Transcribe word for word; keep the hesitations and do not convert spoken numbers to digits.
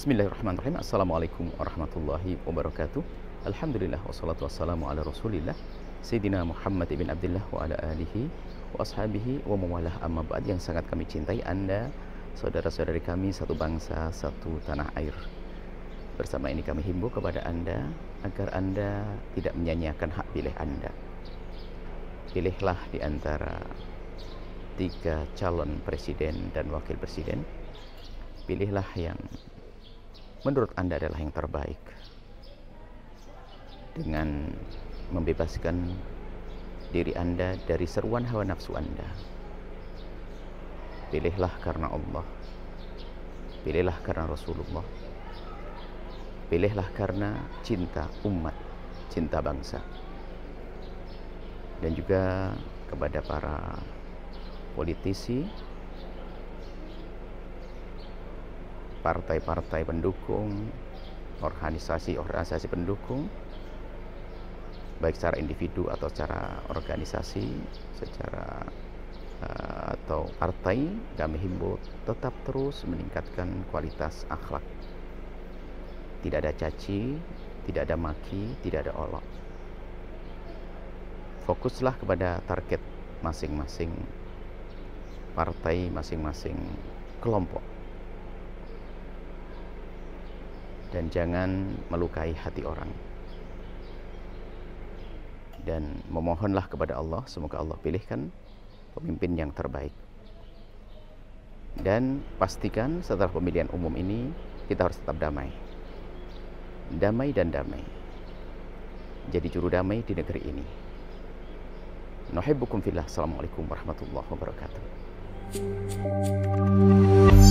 Bismillahirrahmanirrahim. Assalamualaikum warahmatullahi wabarakatuh. Alhamdulillah wassalatu wassalamu ala rasulillah Sayyidina Muhammad ibn Abdullah wa ala alihi wa ashabihi wa mawalah, amma ba'd. Yang sangat kami cintai Anda, saudara-saudari kami, satu bangsa, satu tanah air. Bersama ini kami himbau kepada Anda agar Anda tidak menyanyiakan hak pilih Anda. Pilihlah di antara tiga calon presiden dan wakil presiden. Pilihlah yang menurut Anda adalah yang terbaik, dengan membebaskan diri Anda dari seruan hawa nafsu Anda. Pilihlah karena Allah, pilihlah karena Rasulullah, pilihlah karena cinta umat, cinta bangsa. Dan juga kepada para politisi, partai-partai pendukung, organisasi-organisasi pendukung, baik secara individu atau secara organisasi, secara uh, atau partai, kami himbau tetap terus meningkatkan kualitas akhlak. Tidak ada caci, tidak ada maki, tidak ada olok. Fokuslah kepada target masing-masing partai, masing-masing kelompok. Dan jangan melukai hati orang. Dan memohonlah kepada Allah, semoga Allah pilihkan pemimpin yang terbaik. Dan pastikan setelah pemilihan umum ini, kita harus tetap damai. Damai dan damai. Jadi juru damai di negeri ini. Nuhibbukum fillah. Assalamualaikum warahmatullahi wabarakatuh.